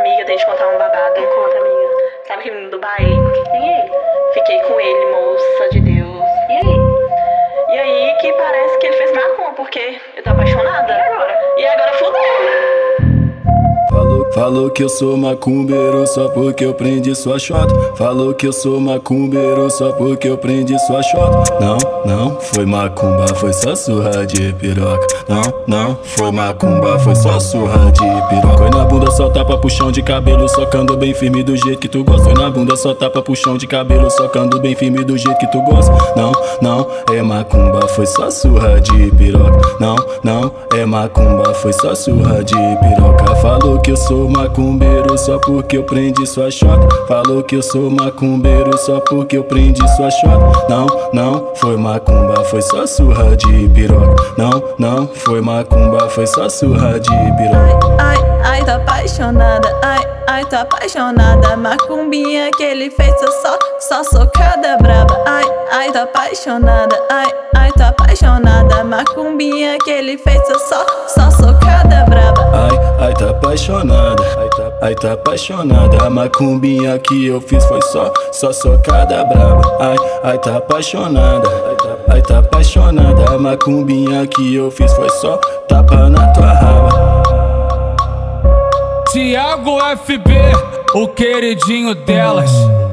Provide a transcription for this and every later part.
Amiga, deixa eu contar um babado. Não conta, amiga. Sabe aquele menino do baile? E aí? Fiquei com ele, moça de Deus. E aí? E aí que parece que ele fez macumba, porque eu tô apaixonada. E agora fudeu. Falou que eu sou macumbeiro só porque eu prendi sua chota. Falou que eu sou macumbeiro só porque eu prendi sua chota. Não foi macumba, foi só surra de piroca. Não foi macumba, foi só surra de piroca. Foi na bunda, só tapa puxão de cabelo, socando bem firme do jeito que tu gosta. Foi na bunda, só tapa puxão de cabelo, socando bem firme do jeito que tu gosta. Não é macumba, foi só surra de piroca. Não é macumba, foi só surra de piroca. Falou que eu sou macumbeiro só porque eu prendi sua chota. Falou que eu sou macumbeiro só porque eu prendi sua chota. Não foi macumba, foi só surra de piroca. Não foi macumba, foi só surra de piroca. Ai, tô apaixonada, ai, tô apaixonada. Macumbinha que ele fez, eu só socada braba. Ai, tô apaixonada, ai, tô apaixonada. Macumbinha que ele fez, eu só socada braba. Ai, tá apaixonada, ai, tá apaixonada. A macumbinha que eu fiz foi só socada braba. Ai, tá apaixonada, ai, tá apaixonada. A macumbinha que eu fiz foi só tapa na tua raba. Thiago FB, o queridinho delas.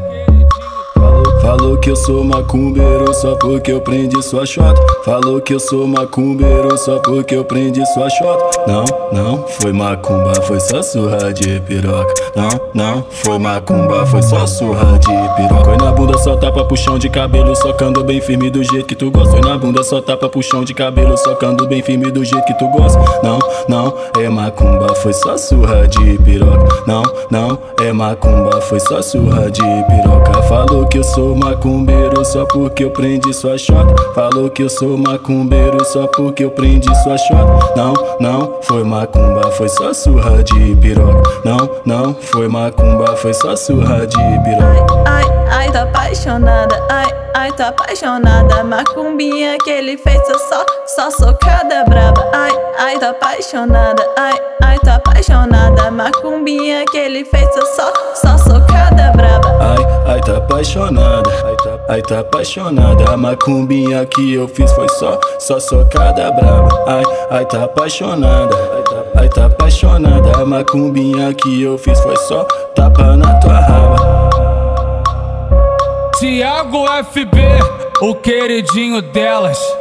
Falou que eu sou macumbeiro só porque eu prendi sua chota. Falou que eu sou macumbeiro só porque eu prendi sua chota. Não foi macumba, foi só surra de piroca. Não foi macumba, foi só surra de piroca. Foi na bunda, só tapa puxão de cabelo, socando bem firme do jeito que tu gosta. Foi na bunda, só tapa puxão de cabelo, socando bem firme do jeito que tu gosta. Não é macumba, foi só surra de piroca. Não é macumba, foi só surra de piroca. Falou que eu sou macumbeiro só porque eu prendi sua chota. Falou que eu sou macumbeiro só porque eu prendi sua chota. Não foi macumba, foi só surra de piroca. Não foi macumba, foi só surra de piroca. Ai, tô apaixonada, ai, tô apaixonada. Macumbinha que ele fez, eu só socada braba. Ai, tô apaixonada, ai, tô apaixonada. Macumbinha que ele fez, eu só socada braba. Ai, tá apaixonada, ai, tá apaixonada. A macumbinha que eu fiz foi só socada braba. Ai, tá apaixonada, ai, tá apaixonada. A macumbinha que eu fiz foi só tapa na tua raba. Thiago FB, o queridinho delas.